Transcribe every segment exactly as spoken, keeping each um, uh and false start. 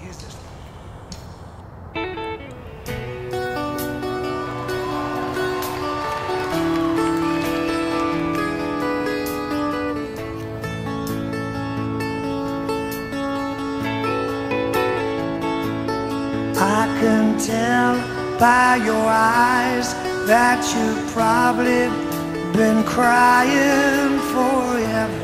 is this? I can tell by your eyes that you've probably been crying forever.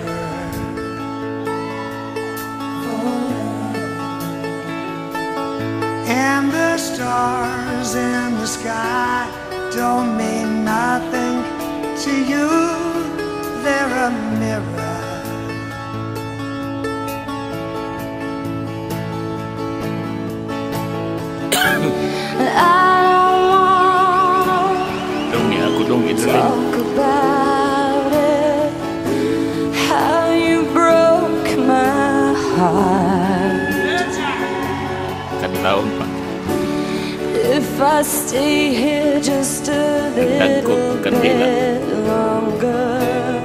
And the stars in the sky don't mean nothing to you. They're a mirror. I don't wanna talk about it, how you broke my heart. If I stay here just a little bit longer,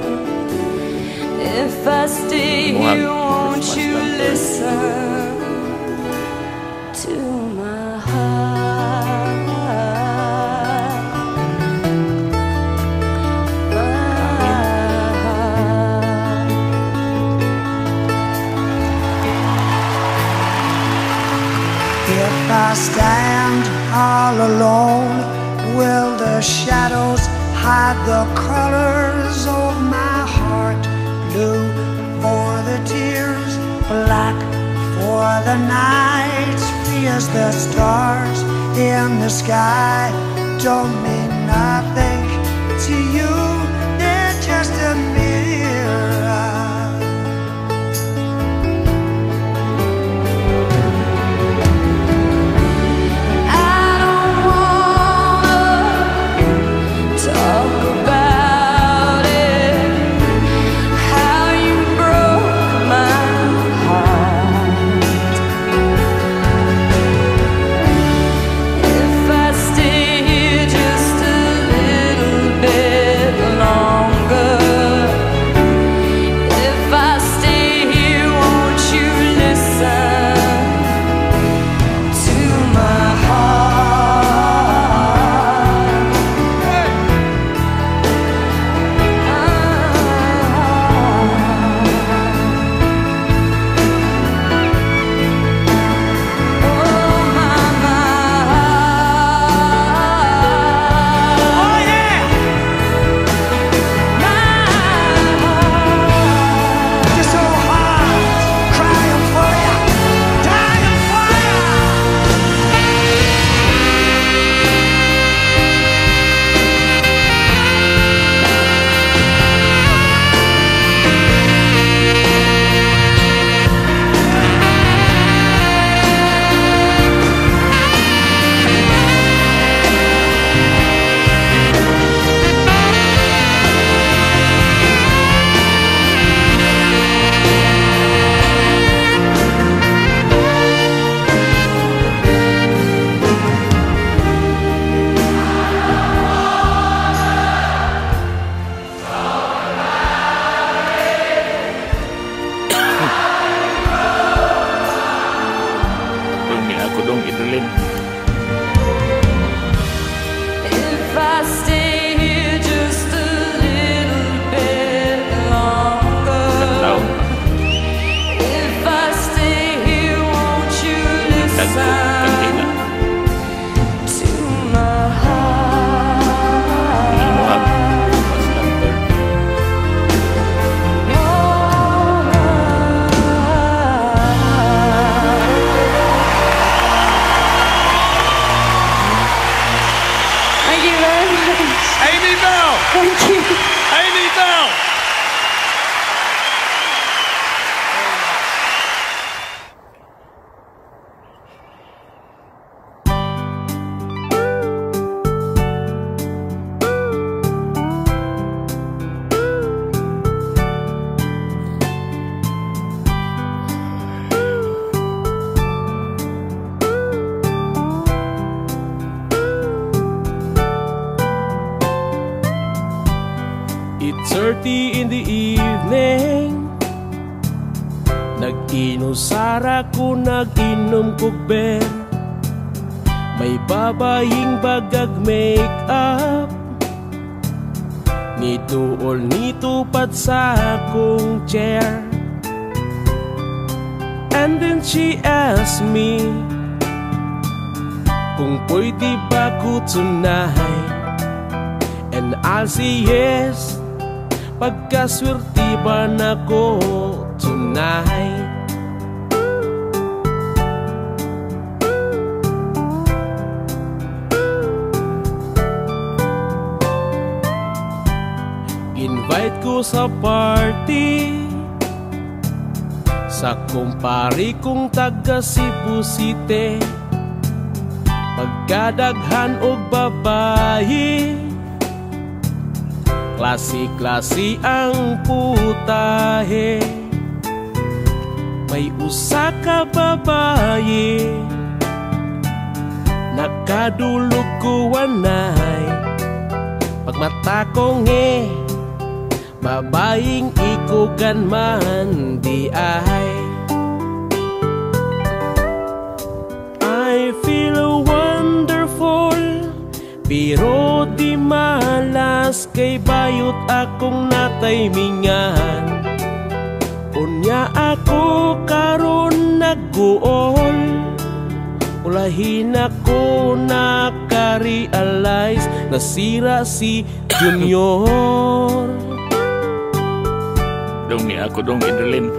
if I stay here, won't you listen to my heart? My heart. If I stand all alone, will the shadows hide the colors of my heart? Blue for the tears, black for the nights, fears the stars in the sky don't mean nothing to you. They're just a mirror. Edralin. If I stay here just a little bit longer, if I stay here, won't you listen to my heart? Thank you very much. Amy Bell! Thank you. Amy Bell! It's thirty in the evening, Nag-inusara ko, nag-inom kog beer. May babaying bagag make up, nituol nitupat sa akong chair. And then she asked me kung pwede ba ko tonight, and I'll say yes, pagkaswerte ba na ko tonight. Invite ko sa party sa kumpari kong taga Cebu City. Pagkadaghan og babayi, klase-klase ang putahe. May usa ka babayi, nakadulog ko anay. Pagmata kong eh, babaying ikugan man di ay. I feel wonderful, pero di malas kay bayot akong nataymingan. Unya ako karon nagguol, ulahin ako naka-realize, nasira si Junior. Dong ni ako dong Edralin.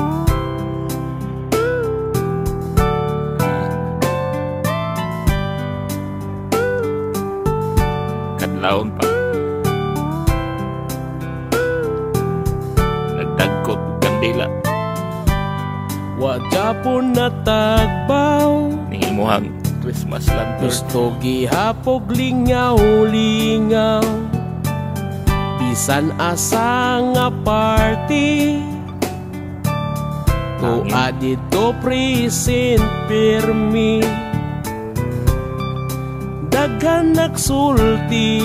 Kadlawon pa. Nagdagkot kandila. Wadya po natagbaw, Ningimuhang Christmas lantern. gusto gihapog lingaw-lingaw. Bisan asa nga party, to adito present permi. Daghan nagsulti,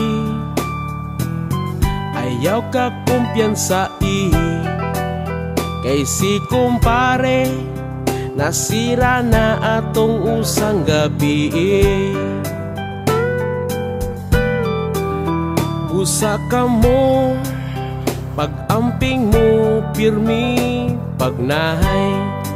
ayaw ka kumpiyansa i. Kay si kumpare, nasira na atong usang gabi. Usa ka mo, pag-amping mo pirmi, pag nahay